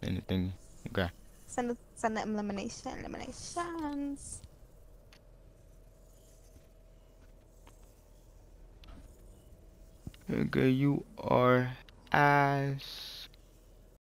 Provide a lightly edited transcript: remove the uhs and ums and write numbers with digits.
anything. Okay. Send the eliminations. Okay, you are ass.